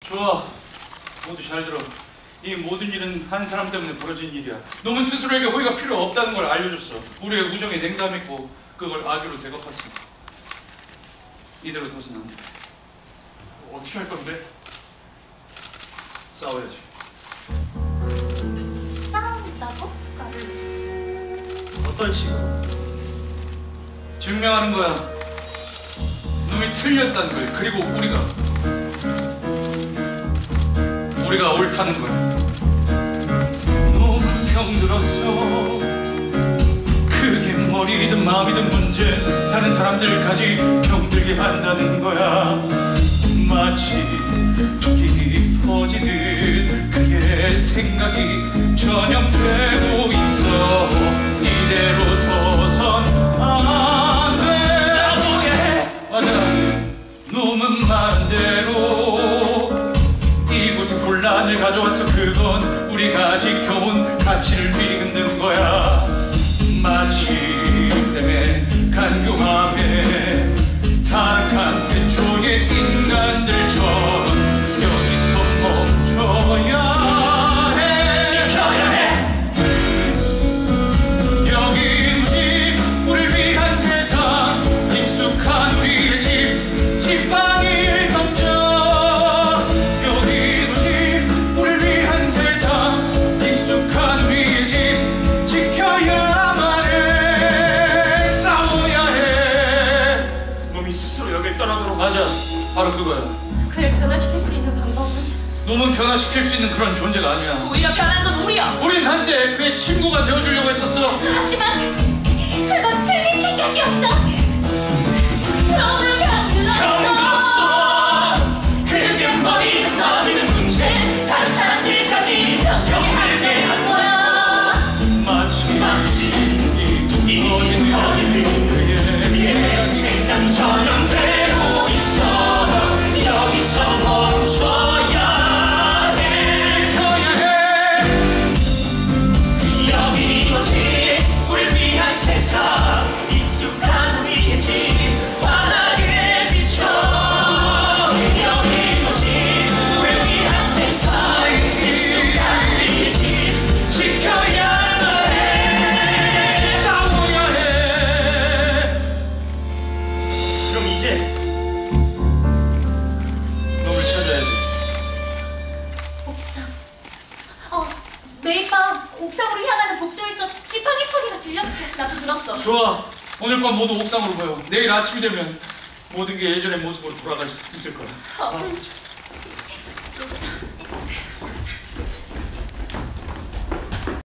좋아. 모두 잘 들어. 이 모든 일은 한 사람 때문에 벌어진 일이야. 놈은 스스로에게 호의가 필요 없다는 걸 알려줬어. 우리의 우정에 냉담했고 그걸 악유로 되갚았어. 이대로 둬선 안 돼. 어떻게 할 건데? 싸워야지. 싸운다고? 카를로스. 어떤 식으로? 증명하는 거야. 놈이 틀렸다는 걸. 그리고 우리가 옳다는 거야. 너무 병들었어. 그게 머리든 마음이든 문제. 다른 사람들까지 병들게 한다는 거야. 마치 독이 퍼지듯 그의 생각이 전염되고 있어. 이대로 둬선 안 돼. 싸우게 해! 맞아. 놈은 말한 대로 이곳에 혼란을 가져왔어. 그건 우리가 지켜온 가치를 뒤흔든 거야. 마치 뱀의 간교함에 타락한 태초의 인간들처럼 여기서 멈춰야 해. 지켜야 해! 여긴 집, 우리를 위한 세상. 익숙한 우리의 집, 지팡이를 던져. 여긴 집, 우리를 위한 세상. 익숙한 우리의 집, 지켜야만 해. 싸워야 해. 놈이 스스로 여길 떠나도록. 맞아, 바로 그거야. 그를 변화시킬 수 있는 방법은? 놈은 변화시킬 수 있는 그런 존재가 아니야. 오히려 변한 건 우리야. 우린 한때 그의 친구가 되어주려고 했었어. 하지만 그건 틀린 생각이었어. 너무 병들었어. 그게 머리든 마음이든 문제. 다른 사람들까지 병하게 한 거야. 마치 이 터지는 그의 생각이 전염되고 있어. 여기서 멈춰야 해. 지켜야 해. 여기 이곳이 우릴 위한 세상. 익숙한 우리의 집 환하게 비춰. 여기 이곳이 우릴 위한 세상. 익숙한 우리의 집 지켜야만 해. 싸워야 해. 그럼 이제 놈을 찾아야지. 옥상. 매일 밤 옥상으로 향하는 복도에서 지팡이 소리가 들렸어. 나도 들었어. 좋아. 오늘 밤 모두 옥상으로 모여. 내일 아침이 되면 모든 게 예전의 모습으로 돌아갈 수 있을 거야. 어,